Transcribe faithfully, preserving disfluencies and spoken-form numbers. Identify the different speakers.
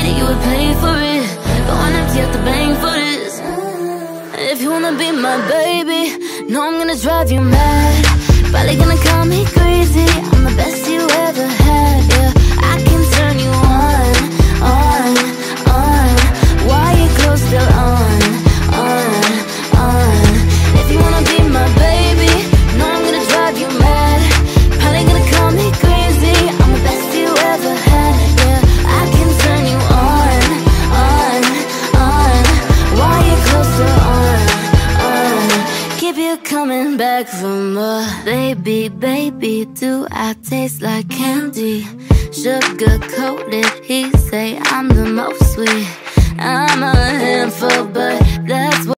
Speaker 1: that you would pay for it. Going empty at the bank for this. If you wanna be my baby, know I'm gonna drive you mad. Probably gonna call me crazy, I'm the best you ever had. Yeah, I can turn you on, on, on. While your clothes still on, on, on. If you wanna be my baby, know I'm gonna drive you mad. Probably gonna call me crazy, I'm the best you ever had. Yeah, I can turn you on, on, on. While your clothes still on, on. Keep you coming back for more. Baby, baby, do I taste like candy? Sugar coated, he say I'm the most sweet. I'm a handful, but that's what